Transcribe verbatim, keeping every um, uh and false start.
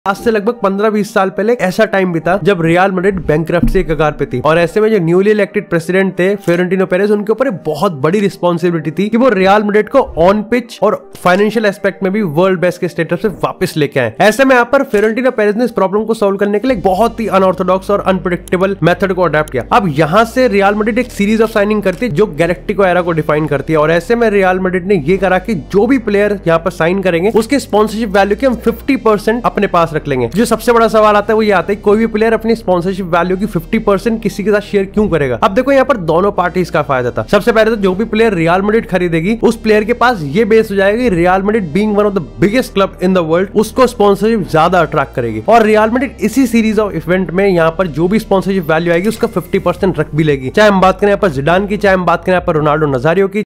आज से लगभग पंद्रह बीस साल पहले ऐसा टाइम भी था जब रियल मैड्रिड बैंकक्रप्सी के कगार पे थी और ऐसे में जो न्यूली इलेक्टेड प्रेसिडेंट थे फ्लोरेंटिनो पेरेज, उनके ऊपर बहुत बड़ी रिस्पॉन्सिबिलिटी थी कि वो रियल मैड्रिड को ऑन पिच और फाइनेंशियल एस्पेक्ट में भी वर्ल्ड बेस्ट के स्टेटस से वापस लेके आए। ऐसे में यहाँ पर फ्लोरेंटिनो पेरेज ने इस प्रॉब्लम को सोल्व करने के लिए बहुत ही अनऑर्थोडॉक्स और अनप्रेडिक्टेबल मेथड को अडेप्ट किया। अब यहाँ से रियल मैड्रिड एक सीरीज ऑफ साइनिंग करती है जो गैलेक्टिको एरा को डिफाइन करती है और ऐसे में रियल मैड्रिड ने ये करा कि जो भी प्लेयर यहाँ पर साइन करेंगे उसके स्पॉन्सरशिप वैल्यू के हम फिफ्टी परसेंट अपने पास रख लेंगे। जो सबसे बड़ा सवाल आता है वो ये आता है कोई भी प्लेयर अपनी स्पॉन्सरशिप वैल्यू की फिफ्टी परसेंट किसी के साथ शेयर क्यों करेगा। अब देखो यहाँ पर दोनों पार्टीज का फायदा था। सबसे पहले तो जो भी प्लेयर रियल मैड्रिड खरीदेगी उस प्लेयर के पास ये बेस हो जाएगा कि Real Madrid being one of the biggest club in the world उसको स्पॉन्सरशिप ज्यादा अट्रैक्ट करेगी और रियल मैड्रिड इसी सीरीज ऑफ इवेंट में यहाँ पर जो भी स्पॉन्सरशिप वैल्यू आएगी उसका फिफ्टी परसेंट रख भी लेगी। चाहे हम बात करें यहाँ पर जिडान की, चाहे हम बात करें यहाँ पर रोनाल्डो नजारियो की,